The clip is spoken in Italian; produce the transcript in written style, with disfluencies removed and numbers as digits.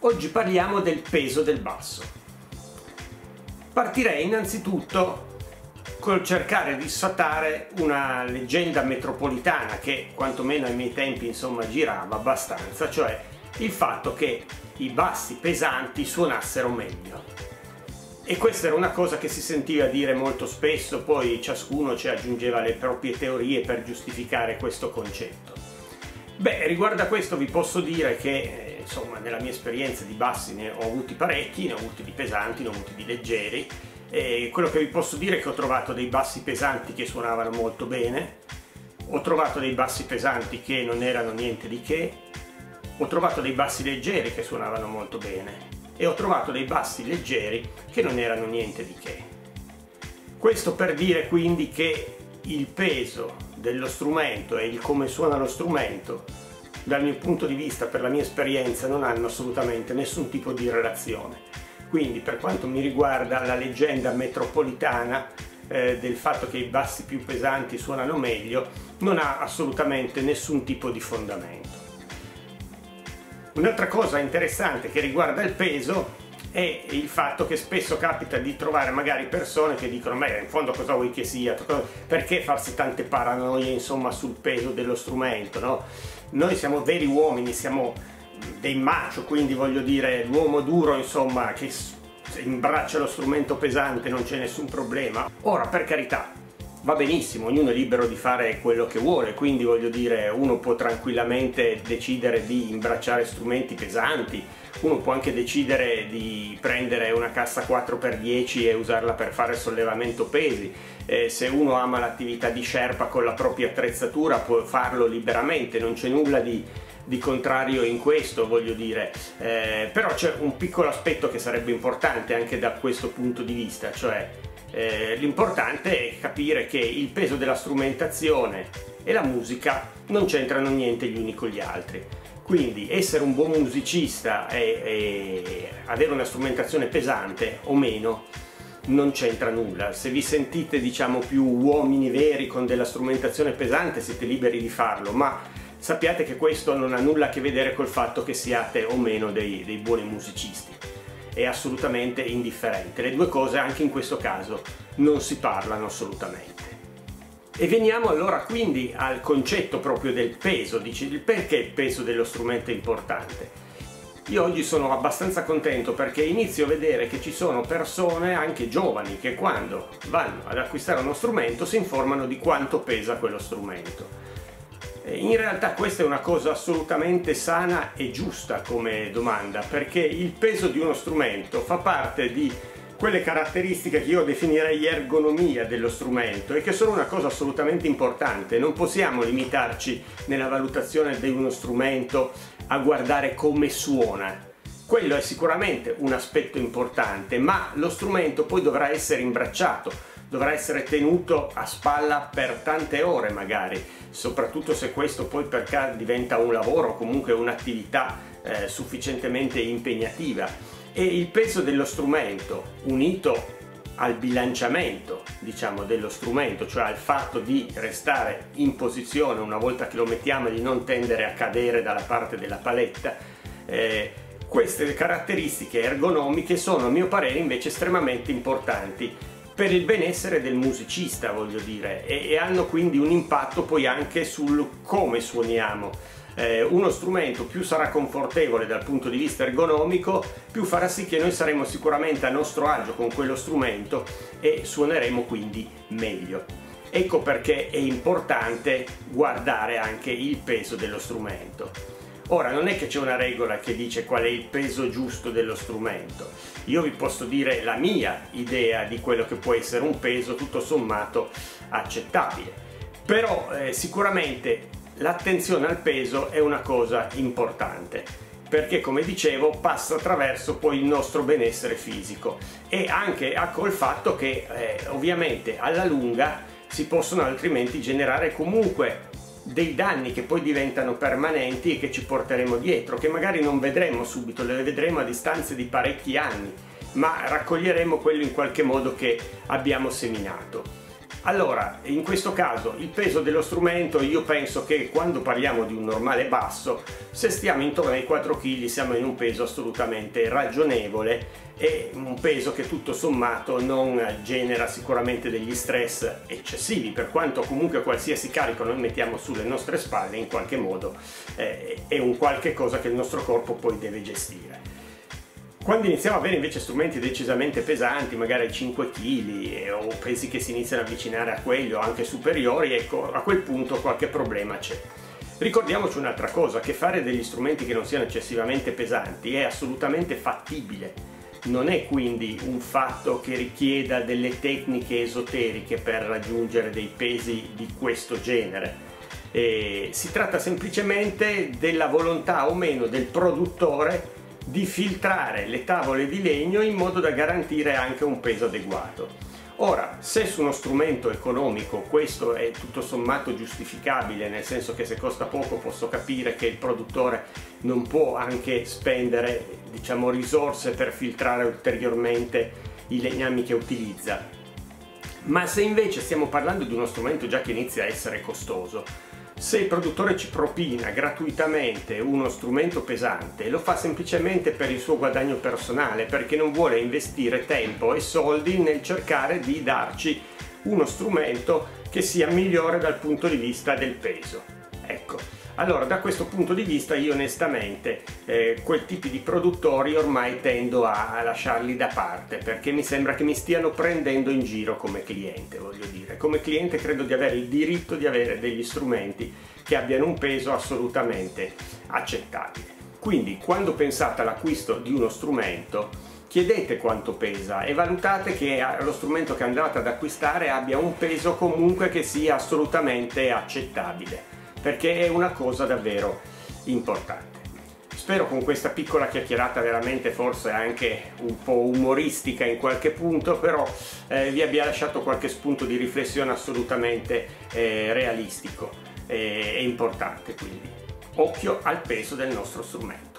Oggi parliamo del peso del basso. Partirei innanzitutto col cercare di sfatare una leggenda metropolitana che quantomeno ai miei tempi insomma girava abbastanza, cioè il fatto che i bassi pesanti suonassero meglio. E questa era una cosa che si sentiva dire molto spesso, poi ciascuno ci aggiungeva le proprie teorie per giustificare questo concetto. Beh, riguardo a questo vi posso dire che insomma nella mia esperienza di bassi ne ho avuti parecchi, ne ho avuti di pesanti, ne ho avuti di leggeri, e quello che vi posso dire è che ho trovato dei bassi pesanti che suonavano molto bene, ho trovato dei bassi pesanti che non erano niente di che, ho trovato dei bassi leggeri che suonavano molto bene e ho trovato dei bassi leggeri che non erano niente di che. Questo per dire quindi che il peso dello strumento e il come suona lo strumento, dal mio punto di vista, per la mia esperienza, non hanno assolutamente nessun tipo di relazione. Quindi per quanto mi riguarda la leggenda metropolitana del fatto che i bassi più pesanti suonano meglio non ha assolutamente nessun tipo di fondamento. Un'altra cosa interessante che riguarda il peso è il fatto che spesso capita di trovare magari persone che dicono: ma in fondo cosa vuoi che sia? Perché farsi tante paranoie insomma sul peso dello strumento, no? Noi siamo veri uomini, siamo dei macho, quindi voglio dire l'uomo duro insomma che imbraccia lo strumento pesante, non c'è nessun problema. Ora, per carità, va benissimo, ognuno è libero di fare quello che vuole, quindi voglio dire uno può tranquillamente decidere di imbracciare strumenti pesanti, uno può anche decidere di prendere una cassa 4x10 e usarla per fare sollevamento pesi, se uno ama l'attività di Sherpa con la propria attrezzatura può farlo liberamente, non c'è nulla di contrario in questo, voglio dire, però c'è un piccolo aspetto che sarebbe importante anche da questo punto di vista, cioè l'importante è capire che il peso della strumentazione e la musica non c'entrano niente gli uni con gli altri. Quindi essere un buon musicista e avere una strumentazione pesante o meno non c'entra nulla. Se vi sentite diciamo più uomini veri con della strumentazione pesante siete liberi di farlo, ma sappiate che questo non ha nulla a che vedere col fatto che siate o meno dei buoni musicisti. È assolutamente indifferente. Le due cose anche in questo caso non si parlano assolutamente. E veniamo allora quindi al concetto proprio del peso. Dici, perché il peso dello strumento è importante? Io oggi sono abbastanza contento perché inizio a vedere che ci sono persone, anche giovani, che quando vanno ad acquistare uno strumento si informano di quanto pesa quello strumento. In realtà questa è una cosa assolutamente sana e giusta come domanda, perché il peso di uno strumento fa parte di quelle caratteristiche che io definirei ergonomia dello strumento e che sono una cosa assolutamente importante. Non possiamo limitarci nella valutazione di uno strumento a guardare come suona. Quello è sicuramente un aspetto importante, ma lo strumento poi dovrà essere imbracciato, dovrà essere tenuto a spalla per tante ore magari, soprattutto se questo poi per caso diventa un lavoro o comunque un'attività sufficientemente impegnativa. E il peso dello strumento unito al bilanciamento diciamo dello strumento, cioè al fatto di restare in posizione una volta che lo mettiamo e di non tendere a cadere dalla parte della paletta, queste caratteristiche ergonomiche sono a mio parere invece estremamente importanti per il benessere del musicista, voglio dire, e hanno quindi un impatto poi anche sul come suoniamo. Uno strumento più sarà confortevole dal punto di vista ergonomico, più farà sì che noi saremo sicuramente a nostro agio con quello strumento e suoneremo quindi meglio. Ecco perché è importante guardare anche il peso dello strumento. Ora, non è che c'è una regola che dice qual è il peso giusto dello strumento. Io vi posso dire la mia idea di quello che può essere un peso tutto sommato accettabile. Però sicuramente l'attenzione al peso è una cosa importante, perché come dicevo passa attraverso poi il nostro benessere fisico e anche col fatto che ovviamente alla lunga si possono altrimenti generare comunque dei danni che poi diventano permanenti e che ci porteremo dietro, che magari non vedremo subito, le vedremo a distanza di parecchi anni, ma raccoglieremo quello in qualche modo che abbiamo seminato. Allora, in questo caso il peso dello strumento, io penso che quando parliamo di un normale basso, se stiamo intorno ai 4 kg siamo in un peso assolutamente ragionevole e un peso che tutto sommato non genera sicuramente degli stress eccessivi, per quanto comunque qualsiasi carico noi mettiamo sulle nostre spalle in qualche modo è un qualche cosa che il nostro corpo poi deve gestire. Quando iniziamo a avere invece strumenti decisamente pesanti, magari 5 kg o pesi che si iniziano a avvicinare a quelli o anche superiori, ecco, a quel punto qualche problema c'è. Ricordiamoci un'altra cosa, che fare degli strumenti che non siano eccessivamente pesanti è assolutamente fattibile. Non è quindi un fatto che richieda delle tecniche esoteriche per raggiungere dei pesi di questo genere. Si tratta semplicemente della volontà o meno del produttore di filtrare le tavole di legno in modo da garantire anche un peso adeguato. Ora, se su uno strumento economico questo è tutto sommato giustificabile, nel senso che se costa poco posso capire che il produttore non può anche spendere, diciamo, risorse per filtrare ulteriormente i legnami che utilizza. Ma se invece stiamo parlando di uno strumento già che inizia a essere costoso, se il produttore ci propina gratuitamente uno strumento pesante, lo fa semplicemente per il suo guadagno personale, perché non vuole investire tempo e soldi nel cercare di darci uno strumento che sia migliore dal punto di vista del peso. Ecco, allora da questo punto di vista io onestamente quel tipo di produttori ormai tendo a lasciarli da parte, perché mi sembra che mi stiano prendendo in giro come cliente, voglio dire. Come cliente credo di avere il diritto di avere degli strumenti che abbiano un peso assolutamente accettabile. Quindi quando pensate all'acquisto di uno strumento, chiedete quanto pesa e valutate che lo strumento che andate ad acquistare abbia un peso comunque che sia assolutamente accettabile, perché è una cosa davvero importante. Spero con questa piccola chiacchierata, veramente forse anche un po' umoristica in qualche punto, però vi abbia lasciato qualche spunto di riflessione assolutamente realistico e importante. Quindi occhio al peso del nostro strumento.